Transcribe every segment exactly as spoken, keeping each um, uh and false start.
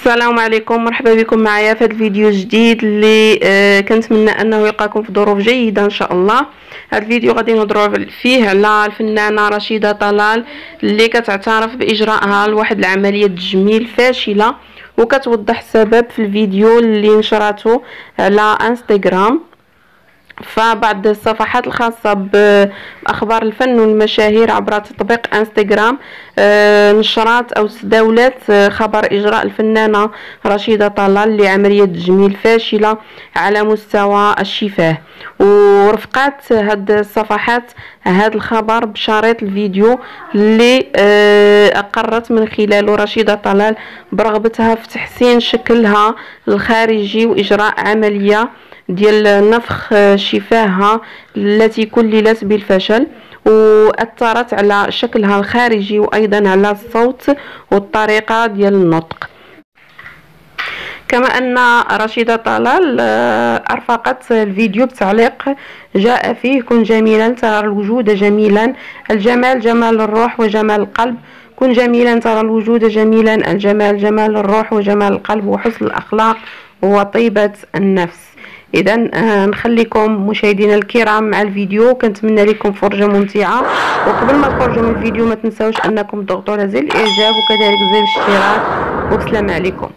السلام عليكم، مرحبا بكم معايا في هذا الفيديو الجديد اللي آه كنتمنى انه يلقاكم في ظروف جيده ان شاء الله. هذا الفيديو غادي نهضروا فيه على الفنانه رشيده طلال اللي كتعترف باجراءها لواحد العمليه تجميل فاشله، وكتوضح السبب في الفيديو اللي نشرته على انستغرام. فبعض الصفحات الخاصة بأخبار الفن والمشاهير عبر تطبيق انستغرام نشرات أو تداولت خبر إجراء الفنانة رشيدة طلال لعملية تجميل فاشلة على مستوى الشفاه، ورفقات هاد الصفحات هذا الخبر بشريط الفيديو اللي أقرت من خلاله رشيدة طلال برغبتها في تحسين شكلها الخارجي وإجراء عملية ديال نفخ شفاهها التي كللت بالفشل، واثرت على شكلها الخارجي وايضا على الصوت والطريقه ديال النطق. كما ان رشيدة طلال ارفقت الفيديو بتعليق جاء فيه: كن جميلا ترى الوجود جميلا، الجمال جمال الروح وجمال القلب، كن جميلا ترى الوجود جميلا، الجمال جمال الروح وجمال القلب وحسن الاخلاق وطيبه النفس. اذا نخليكم مشاهدينا الكرام مع الفيديو، كنتمنى لكم فرجه ممتعه. وقبل ما تخرجوا من الفيديو ما تنساوش انكم تضغطوا على زر الاعجاب وكذلك زر الاشتراك، والسلام عليكم.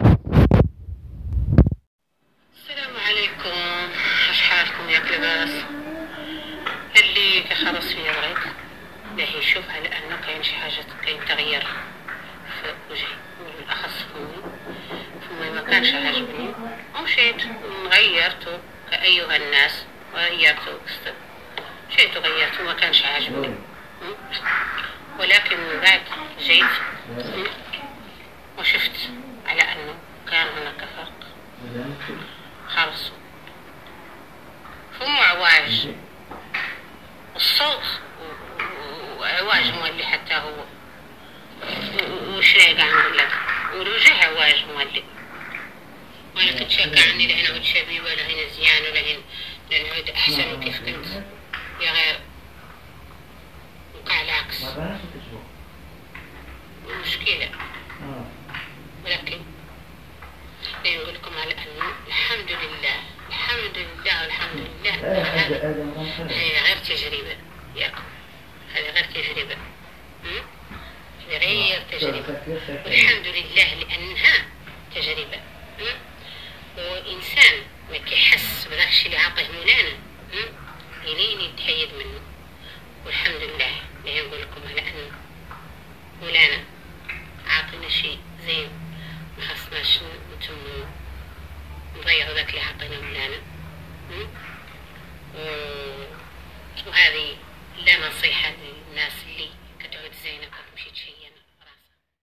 السلام عليكم، اش حالكم يا لاباس؟ اللي كيخرص فيا بغيت باه يشوف على انه كاين شي حاجه، كاين تغيير في وجهي وبالاخص فمي فمي ما كانش عاجبني، ومشيت غيرته كأيها الناس، غيرته مشيت وغيرته ما كانش عاجبني. ولكن من بعد جيت وشفت على انه كان هناك فرق. خرص فمو عواج، والصوت وعواج مولي حتى هو، وش رايقة نقول لك، والوجه عواج مولي. وانا كنت شاكة عني لا نعود شبيبة ولا هنا زيان ولا هنا نعود احسن وكيف كنت يا غير وقع العكس. مشكلة، ولكن لين نقول لكم على انه الحمد لله الحمد لله والحمد لله هذه غير تجربة ياكم، هذه غير تجربة، هذه غير تجربة، والحمد لله لانها تجربة. وإنسان ما كيحس بداك الشيء اللي عاطيه مولانا يلين يتحيد منه، والحمد لله اللي نقول لكم على أن مولانا عاطينا شيء زين، ما خصناش نتمو نضيعوا ذاك اللي عاطينا مولانا. وهذه لا نصيحة للناس اللي